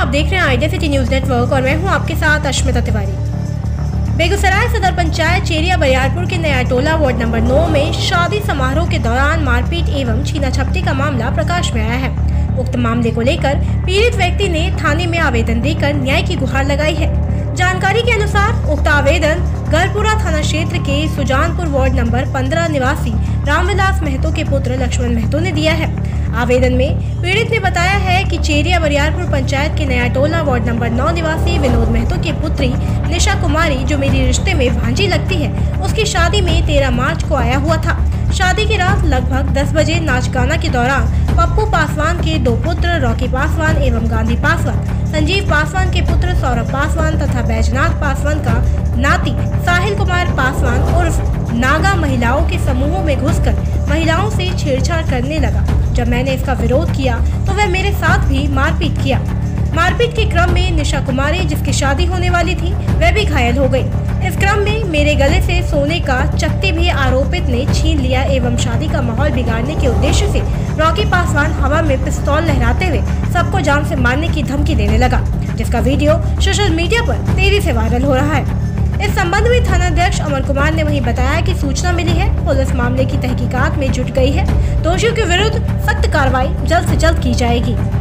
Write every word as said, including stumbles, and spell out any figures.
आप देख रहे हैं आइडिया सिटी न्यूज नेटवर्क और मैं हूं आपके साथ अश्मिता तिवारी। बेगूसराय सदर पंचायत चेरिया बरियारपुर के नया टोला वार्ड नंबर नौ में शादी समारोह के दौरान मारपीट एवं छीना झपटी का मामला प्रकाश में आया है। उक्त मामले को लेकर पीड़ित व्यक्ति ने थाने में आवेदन देकर न्याय की गुहार लगाई है। जानकारी के अनुसार उक्त आवेदन गरपुरा थाना क्षेत्र के सुजानपुर वार्ड नंबर पंद्रह निवासी रामविलास महतो के पुत्र लक्ष्मण महतो ने दिया है। आवेदन में पीड़ित ने बताया है कि चेरिया बरियारपुर पंचायत के नया टोला वार्ड नंबर नौ निवासी विनोद महतो की पुत्री निशा कुमारी, जो मेरी रिश्ते में भांजी लगती है, उसकी शादी में तेरह मार्च को आया हुआ था। शादी की रात लगभग दस बजे नाच गाना के दौरान पप्पू पासवान के दो पुत्र रॉकी पासवान एवं गांधी पासवान, संजीव पासवान के पुत्र सौरभ पासवान तथा बैजनाथ पासवान का नाती साहिल कुमार पासवान उर्फ नागा महिलाओं के समूहों में घुसकर महिलाओं से छेड़छाड़ करने लगा। जब मैंने इसका विरोध किया तो वह मेरे साथ भी मारपीट किया। मारपीट के क्रम में निशा कुमारी, जिसकी शादी होने वाली थी, वह भी घायल हो गई। इस क्रम में मेरे गले से सोने का चक्ती भी आरोपित ने छीन लिया एवं शादी का माहौल बिगाड़ने के उद्देश्य से रॉकी पासवान हवा में पिस्तौल लहराते हुए सबको जान से मारने की धमकी देने लगा, जिसका वीडियो सोशल मीडिया पर तेजी से वायरल हो रहा है। इस संबंध में थानाध्यक्ष अमर कुमार ने वहीं बताया कि सूचना मिली है, पुलिस मामले की तहकीकात में जुट गई है। दोषियों के विरुद्ध सख्त कार्रवाई जल्द से जल्द की जाएगी।